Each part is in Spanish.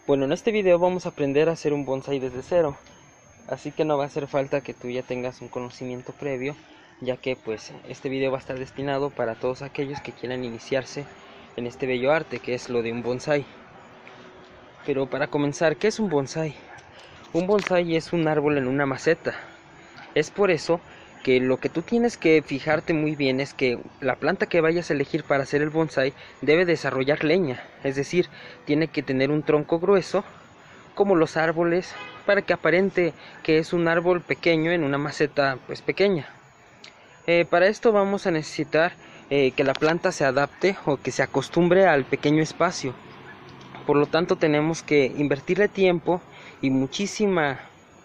Bueno, en este video vamos a aprender a hacer un bonsai desde cero, así que no va a hacer falta que tú ya tengas un conocimiento previo, ya que pues este video va a estar destinado para todos aquellos que quieran iniciarse en este bello arte que es lo de un bonsai. Pero para comenzar, ¿qué es un bonsai? Un bonsai es un árbol en una maceta. Es por eso que lo que tú tienes que fijarte muy bien es que la planta que vayas a elegir para hacer el bonsai debe desarrollar leña, es decir, tiene que tener un tronco grueso como los árboles para que aparente que es un árbol pequeño en una maceta pues pequeña. Para esto vamos a necesitar que la planta se adapte o que se acostumbre al pequeño espacio. Por lo tanto tenemos que invertirle tiempo y muchísima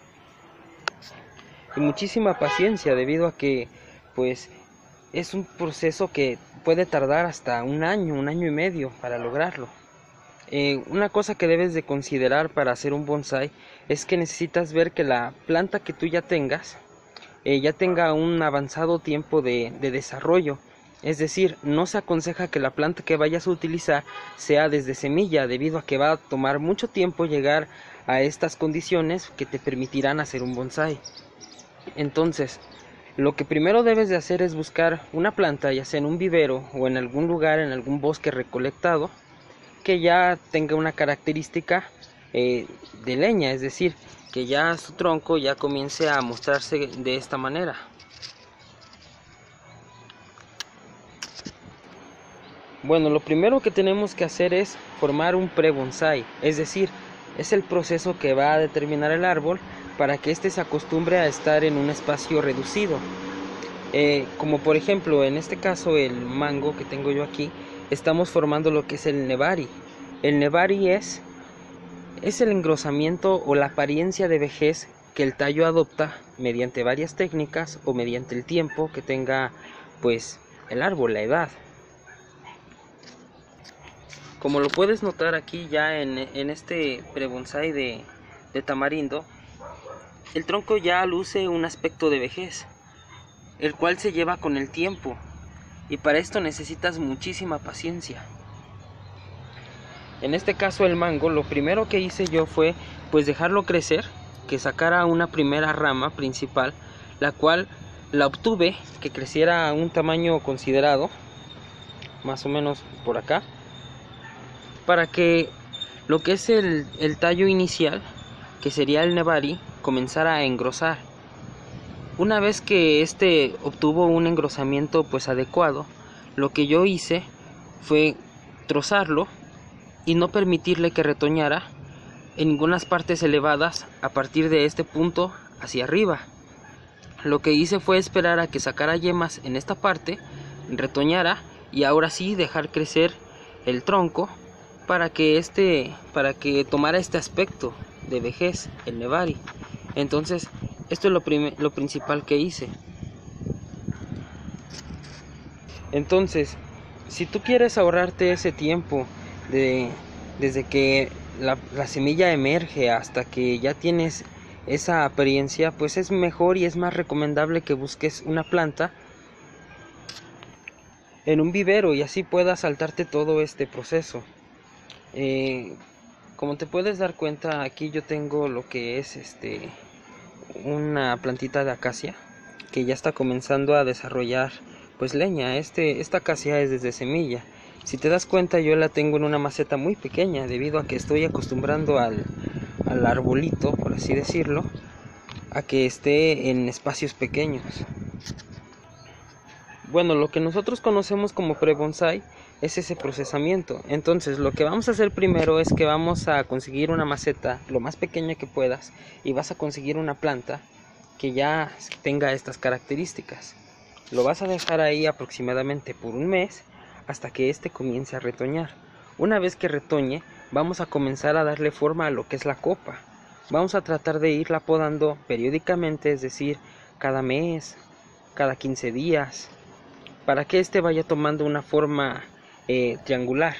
paciencia, debido a que pues es un proceso que puede tardar hasta un año y medio para lograrlo. Una cosa que debes de considerar para hacer un bonsai es que necesitas ver que la planta que tú ya tengas ya tenga un avanzado tiempo de desarrollo. Es decir, no se aconseja que la planta que vayas a utilizar sea desde semilla, debido a que va a tomar mucho tiempo llegar a estas condiciones que te permitirán hacer un bonsai. Entonces, lo que primero debes de hacer es buscar una planta, ya sea en un vivero o en algún lugar, en algún bosque recolectado, que ya tenga una característica de leña, es decir, que ya su tronco ya comience a mostrarse de esta manera. Bueno, lo primero que tenemos que hacer es formar un pre-bonsai, es decir, es el proceso que va a determinar el árbol para que éste se acostumbre a estar en un espacio reducido. Como por ejemplo en este caso el mango que tengo yo aquí, estamos formando lo que es el nebari. El nebari es el engrosamiento o la apariencia de vejez que el tallo adopta mediante varias técnicas o mediante el tiempo que tenga pues el árbol, la edad. Como lo puedes notar aquí ya en este pre-bonsai de tamarindo, el tronco ya luce un aspecto de vejez, el cual se lleva con el tiempo, y para esto necesitas muchísima paciencia. En este caso el mango, lo primero que hice yo fue pues dejarlo crecer, que sacara una primera rama principal, la cual la obtuve que creciera a un tamaño considerado, más o menos por acá, para que lo que es el tallo inicial, que sería el nebari, comenzara a engrosar. Una vez que este obtuvo un engrosamiento pues adecuado, lo que yo hice fue trozarlo y no permitirle que retoñara en ninguna partes elevadas a partir de este punto hacia arriba. Lo que hice fue esperar a que sacara yemas en esta parte, retoñara y ahora sí dejar crecer el tronco para que tomara este aspecto de vejez, el nebari. Entonces esto es lo principal que hice. Entonces, si tú quieres ahorrarte ese tiempo desde que la semilla emerge hasta que ya tienes esa apariencia, pues es mejor y es más recomendable que busques una planta en un vivero y así puedas saltarte todo este proceso. Como te puedes dar cuenta, aquí yo tengo lo que es una plantita de acacia que ya está comenzando a desarrollar pues leña. Esta acacia es desde semilla. Si te das cuenta, yo la tengo en una maceta muy pequeña debido a que estoy acostumbrando al arbolito, por así decirlo, a que esté en espacios pequeños. Bueno, lo que nosotros conocemos como pre-bonsai es ese procesamiento. Entonces lo que vamos a hacer primero es que vamos a conseguir una maceta lo más pequeña que puedas y vas a conseguir una planta que ya tenga estas características. Lo vas a dejar ahí aproximadamente por un mes hasta que este comience a retoñar. Una vez que retoñe, vamos a comenzar a darle forma a lo que es la copa. Vamos a tratar de irla podando periódicamente, es decir, cada mes, cada 15 días, para que este vaya tomando una forma triangular.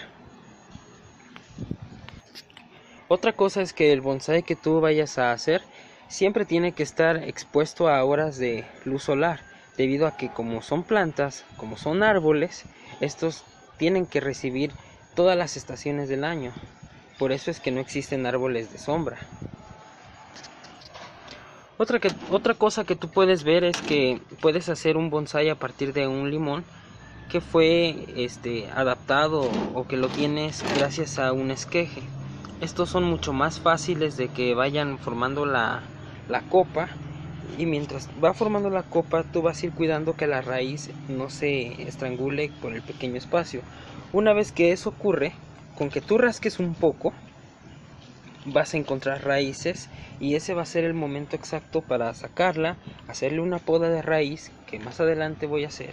Otra cosa es que el bonsai que tú vayas a hacer siempre tiene que estar expuesto a horas de luz solar, debido a que como son plantas, como son árboles, estos tienen que recibir todas las estaciones del año. Por eso es que no existen árboles de sombra. Otra cosa que tú puedes ver es que puedes hacer un bonsái a partir de un limón que fue adaptado o que lo tienes gracias a un esqueje. Estos son mucho más fáciles de que vayan formando la copa, y mientras va formando la copa tú vas a ir cuidando que la raíz no se estrangule por el pequeño espacio. Una vez que eso ocurre, con que tú rasques un poco vas a encontrar raíces, y ese va a ser el momento exacto para sacarla, hacerle una poda de raíz que más adelante voy a hacer,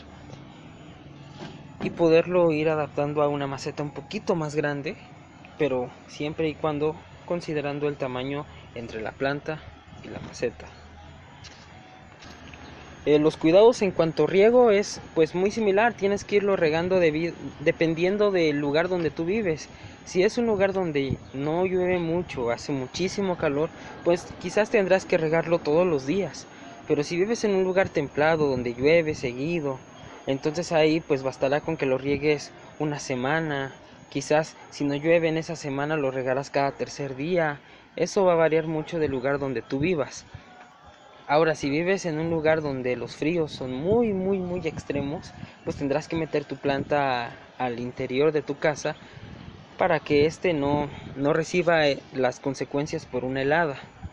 y poderlo ir adaptando a una maceta un poquito más grande, pero siempre y cuando considerando el tamaño entre la planta y la maceta. Los cuidados en cuanto a riego es pues muy similar. Tienes que irlo regando dependiendo del lugar donde tú vives. Si es un lugar donde no llueve mucho, hace muchísimo calor, pues quizás tendrás que regarlo todos los días. Pero si vives en un lugar templado donde llueve seguido, entonces ahí pues bastará con que lo riegues una semana. Quizás si no llueve en esa semana lo regarás cada tercer día. Eso va a variar mucho del lugar donde tú vivas. Ahora, si vives en un lugar donde los fríos son muy extremos, pues tendrás que meter tu planta al interior de tu casa para que no reciba las consecuencias por una helada.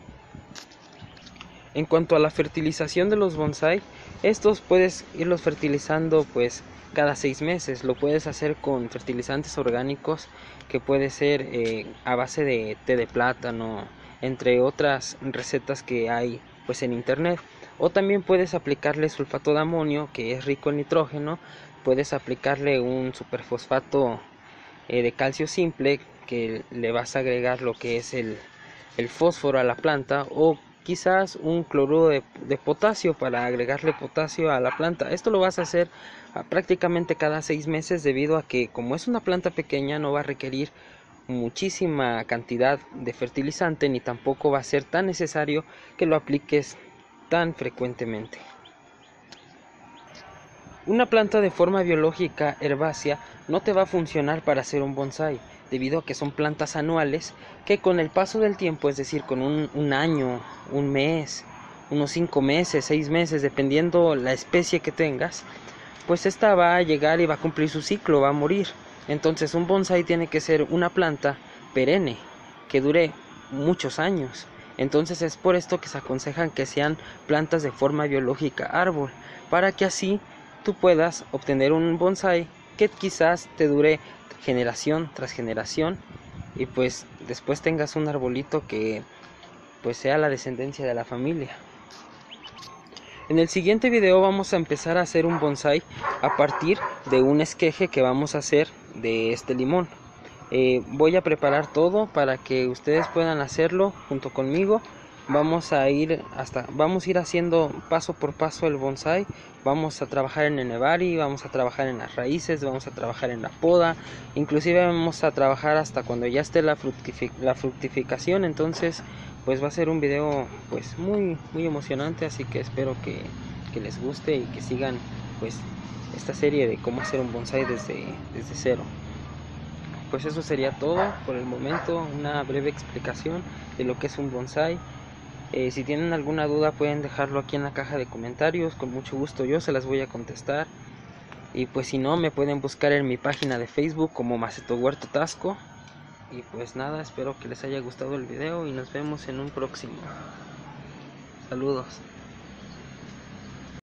En cuanto a la fertilización de los bonsái, estos puedes irlos fertilizando pues cada 6 meses. Lo puedes hacer con fertilizantes orgánicos, que puede ser a base de té de plátano, entre otras recetas que hay pues en internet. O también puedes aplicarle sulfato de amonio, que es rico en nitrógeno. Puedes aplicarle un superfosfato de calcio simple, que le vas a agregar lo que es el fósforo a la planta, o quizás un cloruro de potasio para agregarle potasio a la planta. Esto lo vas a hacer prácticamente cada 6 meses, debido a que como es una planta pequeña no va a requerir muchísima cantidad de fertilizante, ni tampoco va a ser tan necesario que lo apliques tan frecuentemente. Una planta de forma biológica herbácea no te va a funcionar para hacer un bonsái, debido a que son plantas anuales que con el paso del tiempo, es decir, con un año, un mes, unos 5 meses, 6 meses, dependiendo la especie que tengas, pues esta va a llegar y va a cumplir su ciclo, va a morir. Entonces un bonsái tiene que ser una planta perenne, que dure muchos años. Entonces es por esto que se aconsejan que sean plantas de forma biológica árbol, para que así tú puedas obtener un bonsái que quizás te dure generación tras generación, y pues después tengas un arbolito que pues sea la descendencia de la familia. En el siguiente video vamos a empezar a hacer un bonsái a partir de un esqueje que vamos a hacer de este limón. Voy a preparar todo para que ustedes puedan hacerlo junto conmigo. Vamos a ir haciendo paso por paso el bonsái. Vamos a trabajar en el nebari, vamos a trabajar en las raíces, vamos a trabajar en la poda, inclusive vamos a trabajar hasta cuando ya esté la fructificación. Entonces pues va a ser un video pues muy emocionante, así que espero que les guste y que sigan pues esta serie de cómo hacer un bonsái desde cero. Pues eso sería todo por el momento, una breve explicación de lo que es un bonsái. Si tienen alguna duda pueden dejarlo aquí en la caja de comentarios, con mucho gusto yo se las voy a contestar. Y pues si no, me pueden buscar en mi página de Facebook como Maceto Huerto Tasco. Y pues nada, espero que les haya gustado el video y nos vemos en un próximo. Saludos.